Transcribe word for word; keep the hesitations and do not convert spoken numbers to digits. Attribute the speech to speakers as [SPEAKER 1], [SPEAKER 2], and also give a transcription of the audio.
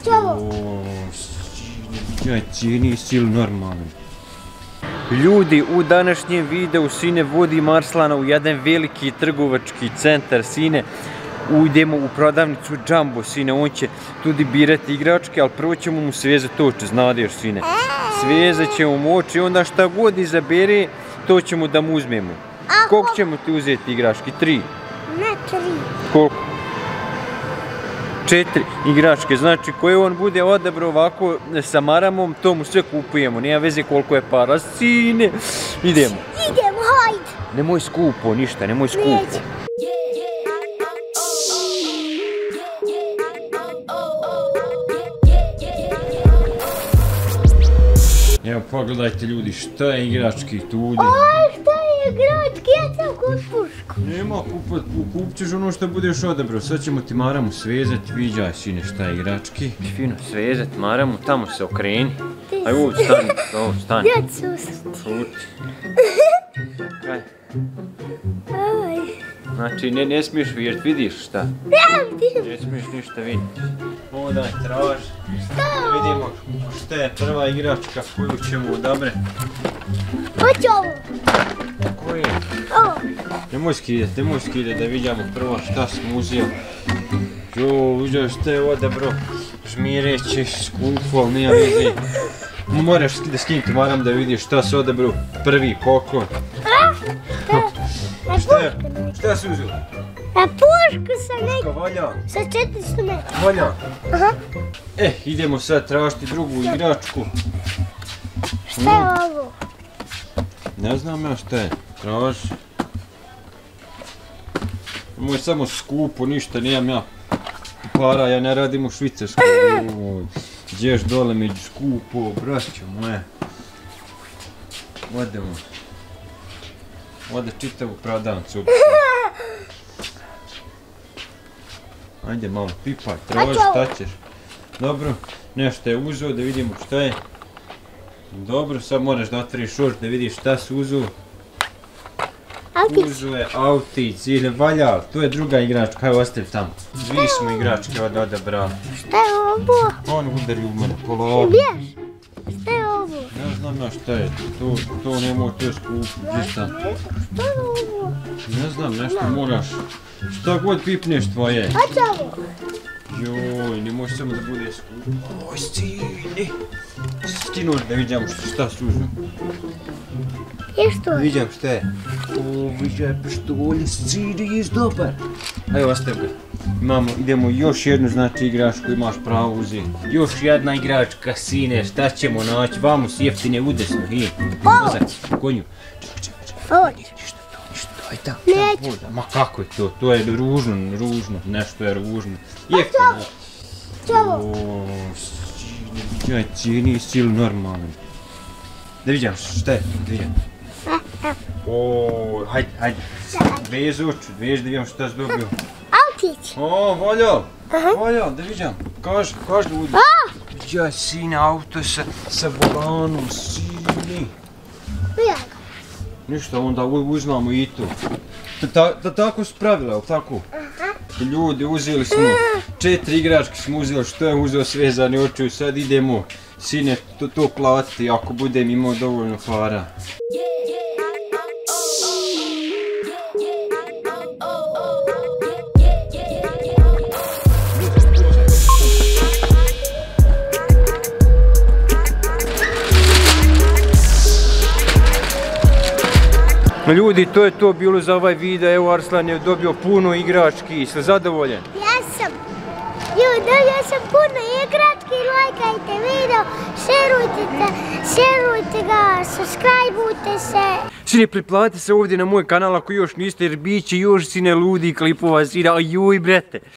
[SPEAKER 1] Ja, cijeni sil normalno. Ljudi, u današnjem videu Sine vodi Marslana u jedan veliki trgovački centar. Sine, idemo u prodavnicu Jumbo, Sine, on će tudi birati igračke, ali prvo ćemo mu svezati oči, znadeš, Sine. Svezat ćemo mu oči, onda šta god izabere, to ćemo da mu uzmemo. Koliko ćemo ti uzeti igrački? Tri?
[SPEAKER 2] Ne, tri.
[SPEAKER 1] Koliko? Četiri igračke, znači koje on bude odabrao ovako sa maramom, to mu sve kupujemo, nema veze koliko je para. Sine, idemo.
[SPEAKER 2] Idemo, hajde.
[SPEAKER 1] Nemoj skupo, ništa, nemoj skupo.
[SPEAKER 2] Neće.
[SPEAKER 1] Evo pogledajte ljudi, šta je igrački tu.
[SPEAKER 2] Oj, šta je igrački, ja sam kod pušku.
[SPEAKER 1] Nema, kupit ćeš ono što budeš odabrao, sad ćemo ti maramu svezati, viđaj Sine šta je igrački. Fino svezati maramu, tamo se okreni. Aj ovdje stani, ovdje stani.
[SPEAKER 2] Ja ću susreti.
[SPEAKER 1] Šuti. Kaj?
[SPEAKER 2] Aj.
[SPEAKER 1] Znači ne, ne smiješ vidjeti, vidiš šta?
[SPEAKER 2] Ja vidim.
[SPEAKER 1] Ne smiješ ništa vidjeti. Odaj, traži.
[SPEAKER 2] Šta je ovo?
[SPEAKER 1] Vidimo šta je prva igračka koju ćemo odabrati.
[SPEAKER 2] Hoće ovo.
[SPEAKER 1] Koji je?
[SPEAKER 2] Ovo.
[SPEAKER 1] Nemoj skidati, nemoj skidati da vidimo prvo šta smo uzeli. Jo, vidio šta je odabrao. Žmireći, skupo, ali nema veze. Moraš da skinuti maram da vidiš šta se odabrao. Prvi poklon. Šta je? Šta si uzeli?
[SPEAKER 2] A pušku sam nek...
[SPEAKER 1] Puška valja.
[SPEAKER 2] Sa četiristo metara.
[SPEAKER 1] Valja.
[SPEAKER 2] Aha.
[SPEAKER 1] E, idemo sad tražiti drugu igračku.
[SPEAKER 2] Šta je ovo?
[SPEAKER 1] Ne znam ja šta je. Traži. Moj samo skupo, ništa, nijem ja para, ja ne radim u Švicarskoj. Gdješ dole među skupo, braćo moje. Odemo. Ode čitavu prodavnicu. Ajde malo pipaj, traži, šta ćeš? Dobro, nešto je uzeo da vidimo šta je. Dobro, sad moraš da otvoriš oč da vidiš šta si uzeo.
[SPEAKER 2] Autić.
[SPEAKER 1] Uzeo je autić ili valja, tu je druga igračka, evo ostavi tamo. Dvi smo igračke od odabrali.
[SPEAKER 2] Šta je ovo?
[SPEAKER 1] On udari u mene, polako.
[SPEAKER 2] Biješ? Šta je ovo?
[SPEAKER 1] Ne znam ja šta je, to, to nemoj, to je skupo, ništa.
[SPEAKER 2] Šta je ovo?
[SPEAKER 1] Ne znam, nešto moraš. Šta god pipneš tvoje.
[SPEAKER 2] Hoće ovo?
[SPEAKER 1] Joj, ne može samo da bude skupo. Oj, Sine. Skinuo da vidimo šta su uzeo.
[SPEAKER 2] Je što?
[SPEAKER 1] Vidim šta je. O, viđaj pištolje, Sine, jes dobar. Ajde, ostavi ga. Imamo, idemo još jednu, znači, igračku, imaš pravo uzeti. Još jedna igračka, Sine, šta ćemo naći? Vamo s jeftine udesno, hi. Mozak, konju. Čekaj, čekaj, čekaj.
[SPEAKER 2] Ovo.
[SPEAKER 1] Ništa to, ništa to, aj tamo.
[SPEAKER 2] Neću.
[SPEAKER 1] Ma kako je to? To je ružno, ružno, nešto je ružno. Jeftino.
[SPEAKER 2] Šta je ovo?
[SPEAKER 1] O, Sine, viđaj, cijeni sil normalno. Da vidjam šta je, da vidjam. O, hajde, hajde. Vež oču, vež da vidjam šta si dobio.
[SPEAKER 2] Autić.
[SPEAKER 1] O, voljao, voljao, da vidjam. Kaži, kaži da udi. Viđaj, Sine, auto sa, sa volanom, Sine.
[SPEAKER 2] Vidjaj ga.
[SPEAKER 1] Ništa, onda uzmamo i to. Da tako su pravila, tako? Ljudi, uzeli smo, četiri igračke smo uzeli, što je uzeo svezane oči, sad idemo, Sine, to platiti ako budem imao dovoljno para. Ljudi, to je to bilo za ovaj video, evo Arslan je dobio puno igrački, jesi li zadovoljan?
[SPEAKER 2] Jesam. Ljudi, dobio sam puno igrački, lajkajte video, šerujte, šerujte ga, subscribeujte se.
[SPEAKER 1] Sine, pretplatite se ovdje na moj kanal ako još niste, jer bit će još, Sine, ludi klipova, Sine, ajuj brete.